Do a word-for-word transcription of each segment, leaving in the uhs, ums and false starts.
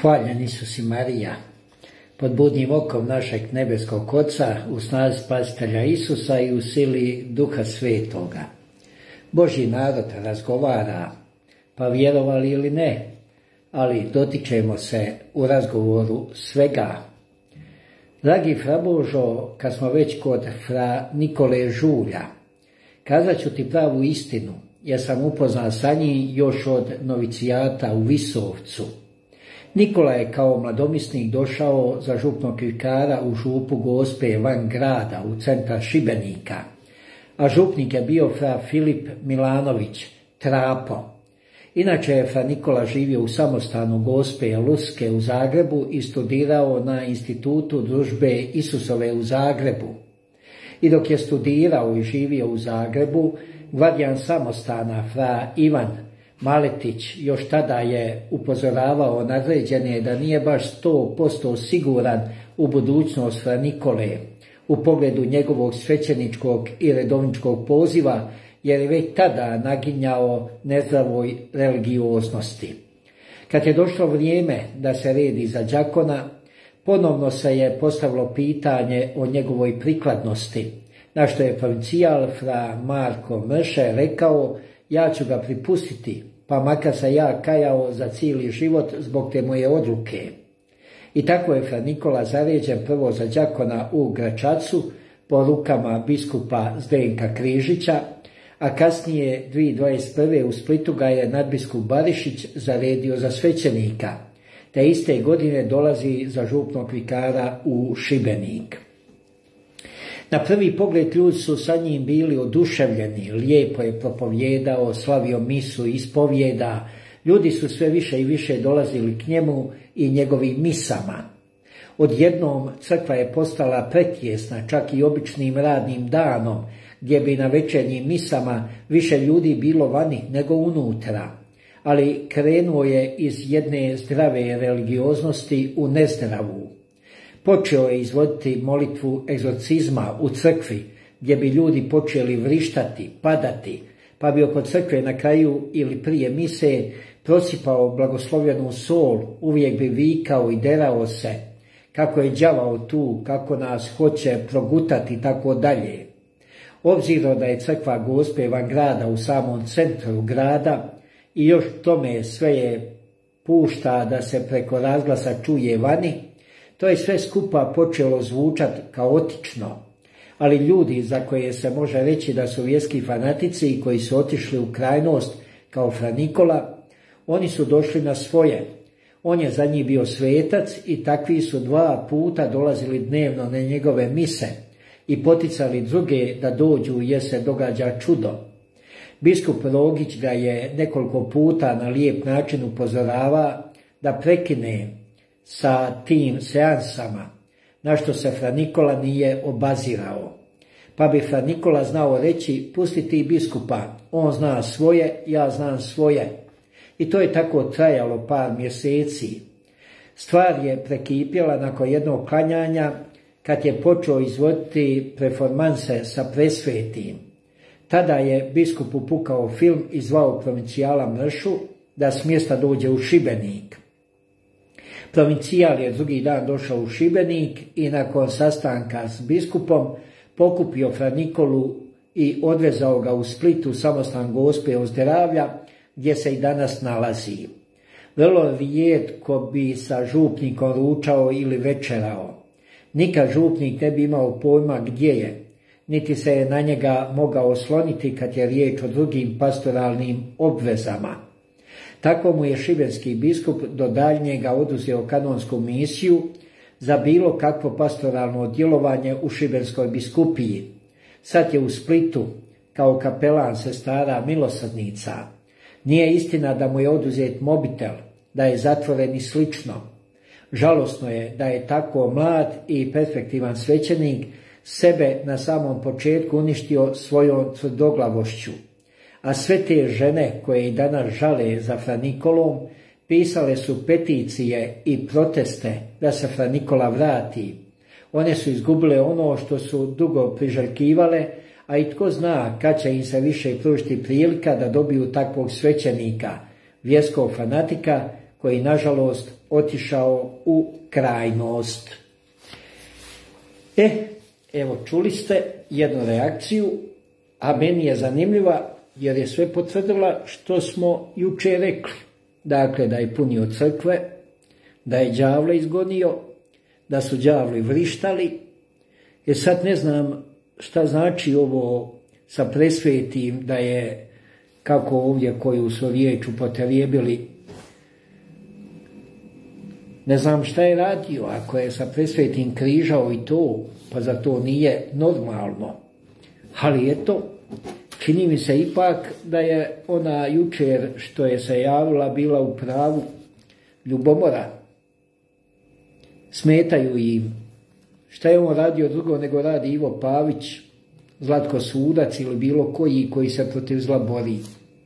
Hvaljen Isus i Marija, pod budnim okom našeg nebeskog Oca, u snazi Spasitelja Isusa i u sili Duha Svetoga. Božji narod razgovara, pa vjerovali ili ne, ali dotičemo se u razgovoru svega. Dragi fra Božo, kad smo već kod fra Nikole Žulja, kazat ću ti pravu istinu, jer sam upoznan sa njim još od novicijata u Visovcu. Nikola je kao mladomisnik došao za župnog vikara u župu Gospe van grada u centar Šibenika, a župnik je bio fra Filip Milanović, Trapo. Inače je fra Nikola živio u samostanu Gospe Luske u Zagrebu i studirao na institutu Družbe Isusove u Zagrebu. I dok je studirao i živio u Zagrebu, gvardijan samostana fra Ivan Maletić još tada je upozoravao nadređene da nije baš sto posto siguran u budućnost fra Nikole u pogledu njegovog svećeničkog i redovničkog poziva, jer je već tada naginjao nezdravoj religioznosti. Kad je došlo vrijeme da se redi za đakona, ponovno se je postavilo pitanje o njegovoj prikladnosti, na što je provincijal fra Marko Mrše rekao: ja ću ga pripustiti, pa makar se ja kajao za cijeli život zbog te moje odluke. I tako je fra Nikola zaređen prvo za đakona u Gračacu po rukama biskupa Zdenka Križića, a kasnije dvije hiljade dvadeset prve u Splitu ga je nadbiskup Barišić zaredio za svećenika, te iste godine dolazi za župnog vikara u Šibenik. Na prvi pogled ljudi su sa njim bili oduševljeni, lijepo je propovjedao, slavio misu, ispovjeda, ljudi su sve više i više dolazili k njemu i njegovim misama. Odjednom crkva je postala pretjesna čak i običnim radnim danom, gdje bi na večernjim misama više ljudi bilo vani nego unutra, ali krenuo je iz jedne zdrave religioznosti u nezdravu. Počeo je izvoditi molitvu egzorcizma u crkvi, gdje bi ljudi počeli vrištati, padati, pa bi oko crkve na kraju ili prije mise prosipao blagoslovljenu sol, uvijek bi vikao i derao se, kako je đavao tu, kako nas hoće progutati, tako dalje. Obzirom da je crkva Gospe van grada u samom centru grada i još tome sve je pušta da se preko razglasa čuje vani, to je sve skupa počelo zvučati kaotično, ali ljudi za koje se može reći da su vjerski fanatici i koji su otišli u krajnost kao fra Nikola, oni su došli na svoje. On je za njih bio svetac i takvi su dva puta dolazili dnevno na njegove mise i poticali druge da dođu jer se događa čudo. Biskup Rogić ga je nekoliko puta na lijep način upozorava da prekine sa tim seansama, na što se fra Nikola nije obazirao. Pa bi fra Nikola znao reći: pusti ti biskupa, on zna svoje, ja znam svoje. I to je tako trajalo par mjeseci. Stvar je prekipjela nakon jednog klanjanja, kad je počeo izvoditi performanse sa presvetim. Tada je biskup upukao film i zvao provincijala Mršu da s mjesta dođe u Šibenik. Provincijal je drugi dan došao u Šibenik i nakon sastanka s biskupom pokupio fra Nikolu i odvezao ga u Splitu u samostan Gospe Ozdravlja, gdje se i danas nalazi. Vrlo rijetko bi sa župnikom ručao ili večerao. Nikad župnik ne bi imao pojma gdje je, niti se je na njega mogao osloniti kad je riječ o drugim pastoralnim obvezama. Tako mu je šibenski biskup do daljnjega oduzeo kanonsku misiju za bilo kakvo pastoralno djelovanje u šibenskoj biskupiji. Sad je u Splitu kao kapelan sestara milosrdnica. Nije istina da mu je oduzet mobitel, da je zatvoren i slično. Žalosno je da je tako mlad i perspektivan svećenik sebe na samom početku uništio svojom tvrdoglavošću. A sve te žene koje i danas žale za fra Nikolom pisale su peticije i proteste da se fra Nikola vrati. One su izgubile ono što su dugo priželjkivale, a i tko zna kad će im se više pružiti prilika da dobiju takvog svećenika, vjerskog fanatika koji nažalost otišao u krajnost. E, evo čuli ste jednu reakciju, a meni je zanimljiva jer je sve potvrdila što smo jučer rekli. Dakle, da je punio crkve, da je đavle izgonio, da su đavli vrištali. Jer sad ne znam šta znači ovo sa presvetim, da je, kako ovdje koju su riječ upotrijebili, ne znam šta je radio, ako je sa presvetim križao i to, pa za to nije normalno. Ali eto, čini mi se ipak da je ona jučer što je se javila bila u pravu ljubomora. Smetaju im. Šta je on radio drugo nego radi Ivo Pavić, Zlatko Sudac ili bilo koji koji se protiv zla bori?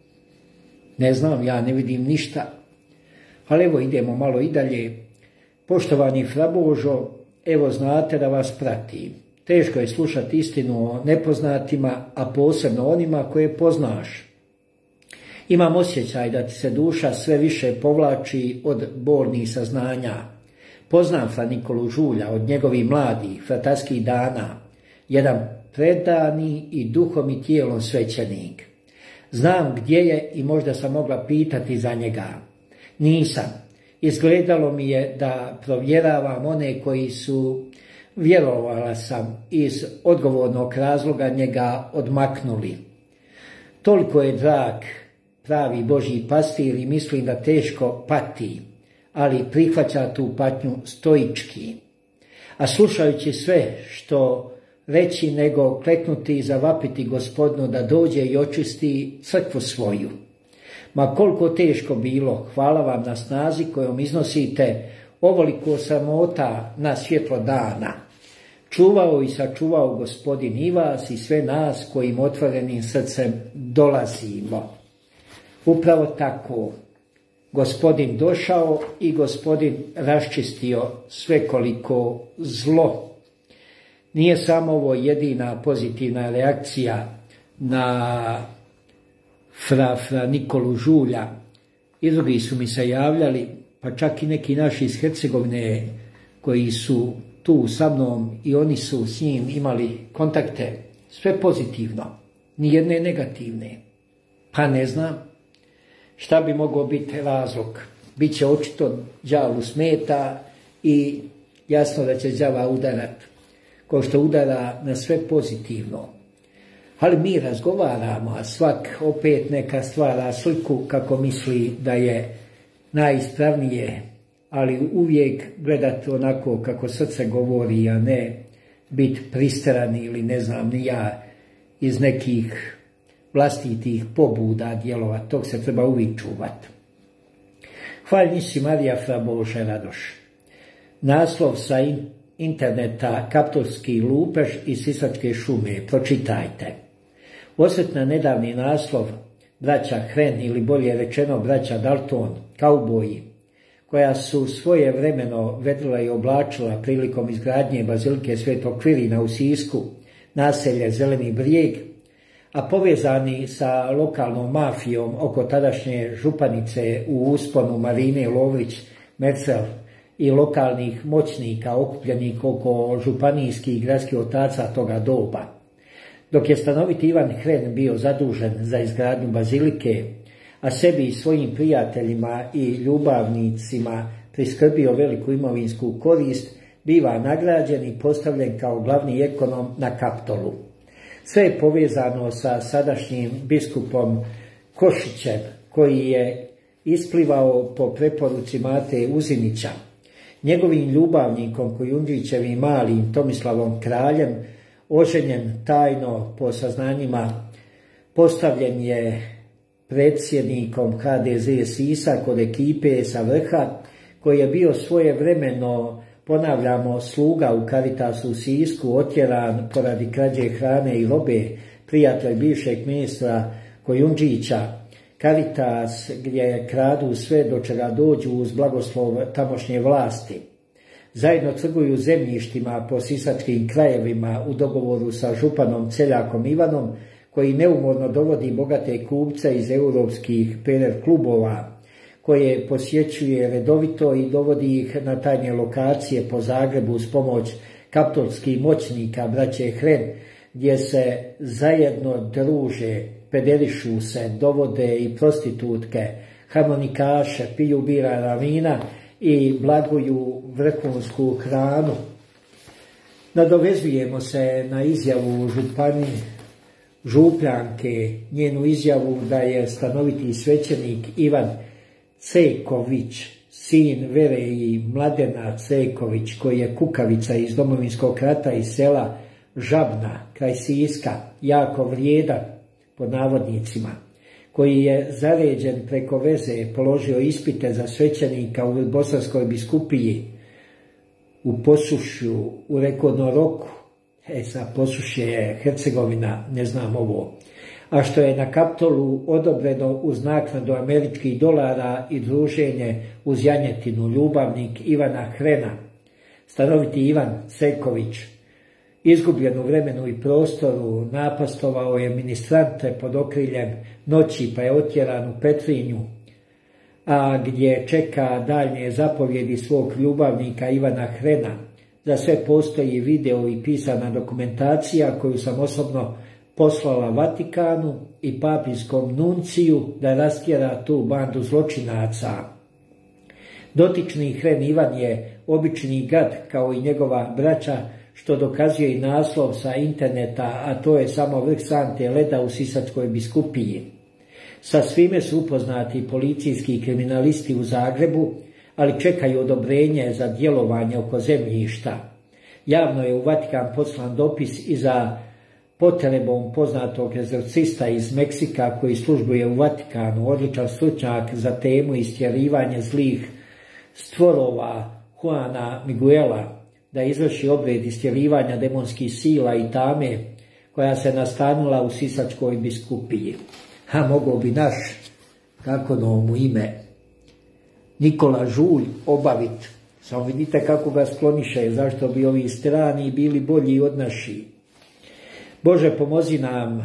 Ne znam, ja ne vidim ništa. Ali evo idemo malo i dalje. Poštovani fra Božo, evo znate da vas pratim. Teško je slušati istinu o nepoznatima, a posebno onima koje poznaš. Imam osjećaj da ti se duša sve više povlači od bolnih saznanja. Poznam fra Nikolu Žulja od njegovih mladih, fratarskih dana, jedan predani i duhom i tijelom svećenik. Znam gdje je i možda sam mogla pitati za njega. Nisam. Izgledalo mi je da provjeravam one koji su, vjerovala sam, iz odgovornog razloga njega odmaknuli. Toliko je drag pravi Božji pastir i mislim da teško pati, ali prihvaća tu patnju stoički. A slušajući sve što reći nego kleknuti i zavapiti Gospodinu da dođe i očisti crkvu svoju. Ma koliko teško bilo, hvala vam na snazi kojom iznosite ovoliko sramota na svjetlo dana. Čuvao i sačuvao Gospodin i vas i sve nas kojim otvorenim srcem dolazimo. Upravo tako, Gospodin došao i Gospodin raščistio svekoliko zlo. Nije samo ovo jedina pozitivna reakcija na fra, fra Nikolu Žulja. I drugi su mi se javljali, pa čak i neki naši iz Hercegovine koji su tu sa mnom i oni su s njim imali kontakte. Sve pozitivno, nijedne negativne. Pa ne znam šta bi mogao biti razlog. Biće očito đavlu smeta i jasno da će đava udarat, kao što udara na sve pozitivno. Ali mi razgovaramo, a svak opet neka stvara sliku kako misli da je najispravnije, ali uvijek gledati onako kako srce govori, a ne biti pristrani ili ne znam ni ja iz nekih vlastitih pobuda djelova. Tog se treba uvijek čuvati. Hvaljni si Marija fra Bože Radoš. Naslov sa interneta Kaptolski lupež iz Sisačke šume. Pročitajte. Osvrt na nedavni naslov braća Hren ili bolje rečeno braća Dalton, kauboji, koja su svoje vremeno vedrila i oblačila prilikom izgradnje bazilike Svetog Kvirina u Sisku, naselje Zeleni brijeg, a povezani sa lokalnom mafijom oko tadašnje županice u usponu Marine Lovrić Mercel i lokalnih moćnika okupljenih oko županijskih i gradskih otaca toga doba. Dok je stanoviti Ivan Hren bio zadužen za izgradnju bazilike, a sebi i svojim prijateljima i ljubavnicima priskrbio veliku imovinsku korist, biva nagrađen i postavljen kao glavni ekonom na Kaptolu. Sve je povezano sa sadašnjim biskupom Košićem, koji je isplivao po preporuci Mate Uzinića. Njegovim ljubavnikom Kojundžićevim malim Tomislavom Kraljem, oženjen tajno po saznanjima, postavljen je predsjednikom ha de ze Sisak od ekipe sa vrha, koji je bio svojevremeno, ponavljamo, sluga u Caritasu u Sisku, otjeran poradi krađe hrane i robe, prijatelj bivšeg ministra Kojundžića. Caritas gdje kradu sve do čega dođu uz blagoslov tamošnje vlasti. Zajedno trguju zemljištima po sisačkim krajevima u dogovoru sa županom Celjakom Ivanom, koji neumorno dovodi bogate kupce iz europskih P R klubova, koje posjećuje redovito i dovodi ih na tajne lokacije po Zagrebu uz pomoć kaptolskih moćnika braće Hren, gdje se zajedno druže, pederišu se, dovode i prostitutke, harmonikaše, piju birana vina i blaguju vrhunsku hranu. Nadovezujemo se na izjavu župani Župljanke, njenu izjavu da je stanoviti svećenik Ivan Ceković, sin Vere i Mladena Ceković, koji je kukavica iz Domovinskog rata iz sela Žabna, kraj Siska, jako vrijedan, pod navodnicima, koji je zaređen preko veze, položio ispite za svećenika u Bosanskoj biskupiji, u Posušju, u rekordnom roku. E sad, Posušje je Hercegovina, ne znam ovo. A što je na Kaptolu odobreno uz naknadu američkih dolara i druženje uz janjetinu, ljubavnik Ivana Hrena, stanoviti Ivan Ceković, izgubljen u vremenu i prostoru, napastovao je ministrante pod okriljem noći pa je otjeran u Petrinju, a gdje čeka daljnje zapovjedi svog ljubavnika Ivana Hrena. Za sve postoji video i pisana dokumentacija koju sam osobno poslala Vatikanu i papijskom nunciju da rastjera tu bandu zločinaca. Dotični Hren Ivan je obični gad kao i njegova braća, što dokazuje i naslov sa interneta, a to je samo vrh sante leda u Sisačkoj biskupiji. Sa svime su upoznati policijski kriminalisti u Zagrebu, ali čekaju odobrenje za djelovanje oko zemljišta. Javno je u Vatikan poslan dopis i za potrebom poznatog egzorcista iz Meksika koji službuje u Vatikanu, odličan stručnjak za temu istjerivanje zlih stvorova Juana Miguela, da izvrši obred istjerivanja demonskih sila i tame koja se nastanila u Sisačkoj biskupiji. A mogao bi naš, kako mu ime, Nikola Žulj obaviti. Samo vidite kako ga skloniše, zašto bi ovi strani bili bolji od naši. Bože, pomozi nam,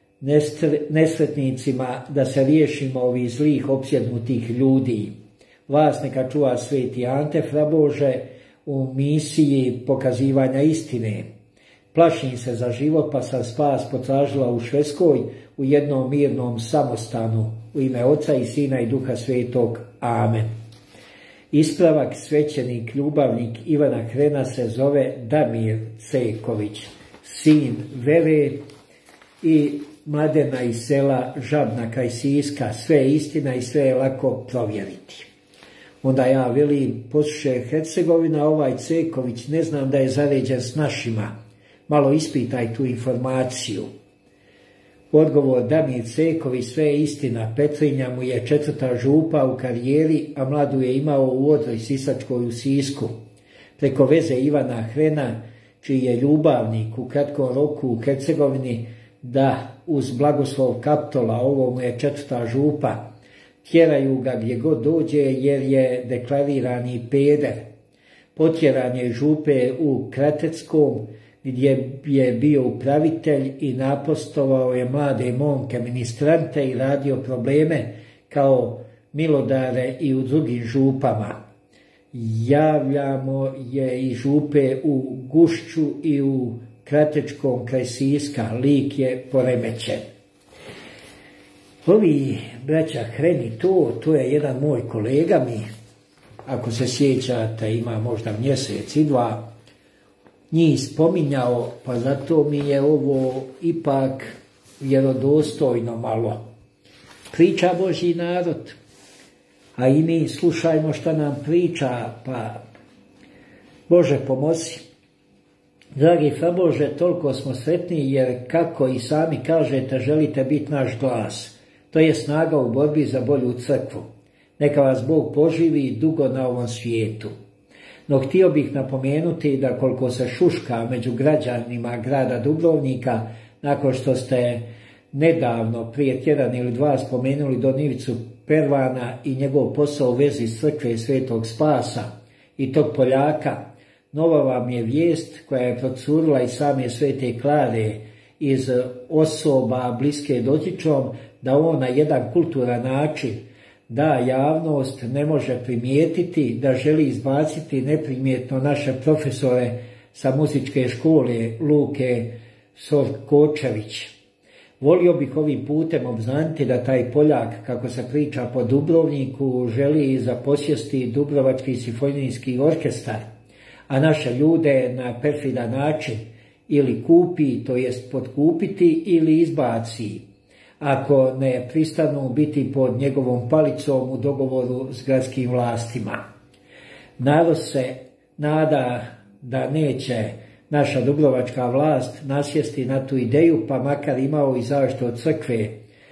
nesretnicima, da se riješimo ovih zlih opsjednutih ljudi. Vas neka čuva sveti Ante Frabože u misiji pokazivanja istine. Plašim se za život, pa sam spas potražila u Švedskoj u jednom mirnom samostanu. U ime Oca i Sina i Duha Svetog. Amen. Ispravak: svećenik ljubavnik Ivana Hrena se zove Damir Ceković, sin Vere i Mladena iz sela Žabna kraj Siska. Sve je istina i sve je lako provjeriti. Onda ja velim, Posušje Hercegovina, ovaj Ceković, ne znam da je zaređen s našima. Malo ispitaj tu informaciju. Odgovor: Damir Ceković, sve je istina. Petrinja mu je četvrta župa u karijeri, a mladu je imao u Odroj Sisačkoj u Sisku. Preko veze Ivana Hrena, čiji je ljubavnik u kratkom roku u Hercegovini, da uz blagoslov Kaptola, ovo mu je četvrta župa, tjeraju ga gdje god dođe jer je deklarirani peder. Potjeran je župe u Krateckom, gdje je bio upravitelj i napostovao je mlade momke ministrante i radio probleme kao milodare i u drugim župama. Javljamo je i župe u Gušću i u Kratečkom kraj Siska, lik je poremećen. Ovi braća Hreni, to, to je jedan moj kolega mi, ako se sjećate, ima možda mjesec i dva, njih spominjao, pa zato mi je ovo ipak vjerodostojno malo. Priča Božji narod, a i mi slušajmo šta nam priča, pa Bože pomozi. Dragi Frabože, toliko smo sretni jer, kako i sami kažete, želite biti naš glas. To je snaga u borbi za bolju crkvu. Neka vas Bog poživi dugo na ovom svijetu. No htio bih napomenuti da koliko se šuška među građanima grada Dubrovnika, nakon što ste nedavno, prije tjedan ili dva, spomenuli Don Ivicu Pervana i njegov posao u vezi s crkve Svetog Spasa i tog Poljaka, nova vam je vijest koja je procurila iz same Svete Klare, iz osoba bliske dotičnom, da on na jedan kulturan način da javnost ne može primijetiti da želi izbaciti neprimjetno naše profesore sa muzičke škole Luke Sorkočević. Volio bih ovim putem obznaniti da taj Poljak, kako se priča po Dubrovniku, želi zaposjesti Dubrovački simfonijski orkestar, a naše ljude na perfidan način ili kupi, to jest potkupiti, ili izbaci, ako ne pristanu biti pod njegovom palicom u dogovoru s gradskim vlastima. Narod se nada da neće naša dubrovačka vlast nasjesti na tu ideju, pa makar imao i zaštitu od crkve,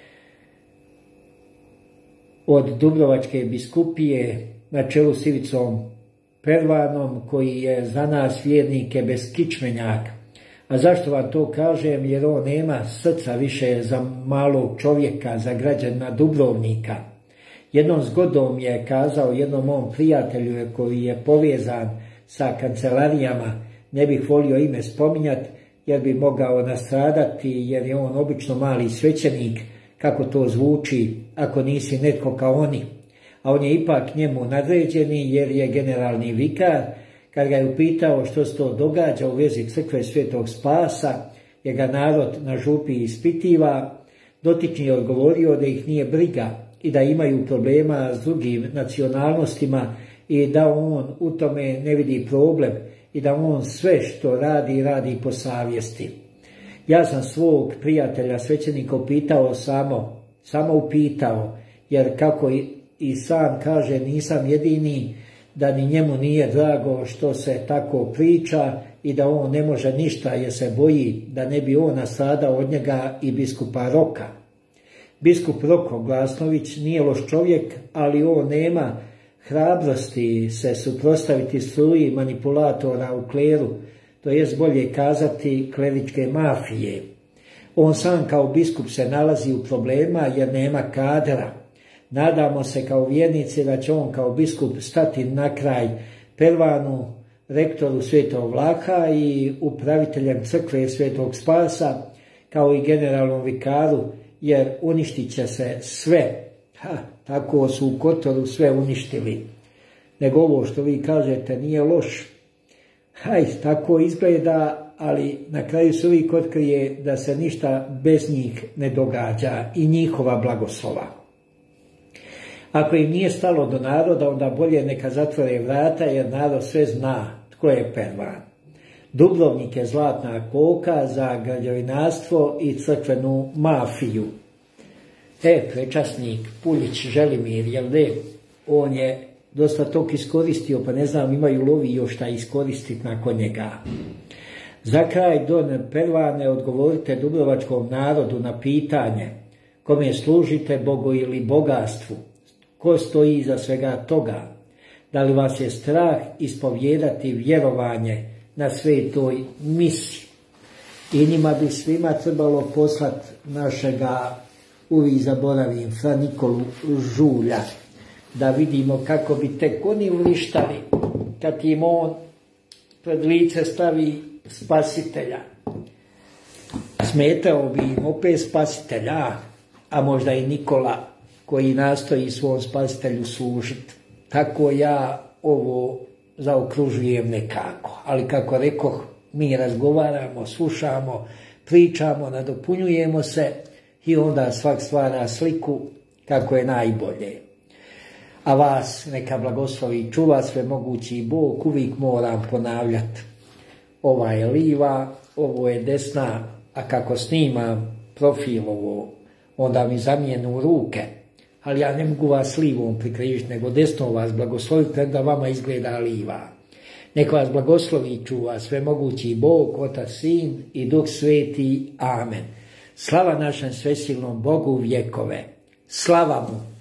od Dubrovačke biskupije na čelu s Ivicom Pervanom, koji je za nas vjernike beskičmenjak. A zašto vam to kažem? Jer on nema srca više za malog čovjeka, za građana Dubrovnika. Jednom zgodom je kazao jednom mom prijatelju koji je povezan sa kancelarijama, ne bih volio ime spominjati jer bi mogao nastradati, jer je on obično mali svećenik, kako to zvuči ako nisi netko kao oni. A on je ipak njemu nadređeni jer je generalni vikar. Kad ga je upitao što se to događa u vezi crkve Svetog Spasa, jer ga narod na župi ispitiva, dotični je odgovorio da ih nije briga i da imaju problema s drugim nacionalnostima i da on u tome ne vidi problem i da on sve što radi, radi po savjesti. Ja sam svog prijatelja svećenika upitao samo, samo upitao, jer kako i, i sam kaže, nisam jedini, da ni njemu nije drago što se tako priča i da on ne može ništa jer se boji da ne bi on nastradao od njega i biskupa Roka. Biskup Roko Glasnović nije loš čovjek, ali on nema hrabrosti se suprotstaviti struji manipulatora u kleru, to jest bolje kazati kleričke mafije. On sam kao biskup se nalazi u problema jer nema kadra. Nadamo se kao vjernici da će on kao biskup stati na kraj Pervanu, rektoru Svetog Vlaha i upraviteljem crkve Svetog Spasa, kao i generalnom vikaru, jer uništit će se sve. Ha, tako su u Kotoru sve uništili. Nego ovo što vi kažete nije loš. Haj, tako izgleda, ali na kraju se uvijek otkrije da se ništa bez njih ne događa i njihova blagoslova. Ako im nije stalo do naroda, onda bolje neka zatvore vrata, jer narod sve zna tko je Pervan. Dubrovnik je zlatna koka za građevinarstvo i crkvenu mafiju. E, prečasnik Puljić Želimir, jel ne? On je dosta tog iskoristio, pa ne znam imaju lovi još šta iskoristiti nakon njega. Za kraj, don Pervane, odgovorite dubrovačkom narodu na pitanje kome služite, Bogu ili bogatstvu. Ko stoji iza svega toga? Da li vas je strah ispovjedati vjerovanje na svetoj misi? I njima bi svima trebalo poslati našega, uvijek zaboravim, Fra Nikolu Žulja, da vidimo kako bi tek oni vrištali kad im on pred lice stavi spasitelja. Smetao bi im opet spasitelja, a možda i Nikola, koji nastoji svom spasitelju služiti. Tako ja ovo zaokružujem nekako. Ali kako rekoh, mi razgovaramo, slušamo, pričamo, nadopunjujemo se i onda svak stvara sliku kako je najbolje. A vas neka blagoslovi i čuva svemogući Bog, uvijek moram ponavljati. Ova je liva, ovo je desna, a kako snimam profil ovo, onda mi zamijenu ruke. Ali ja ne mogu vas livom prikrižiti, nego desno vas blagosloviti, da vama izgleda liva. Neka vas blagoslovi i čuva svemogući Bog, Otac, Sin i Duh Sveti. Amen. Slava našem svesilnom Bogu vjekove. Slava mu!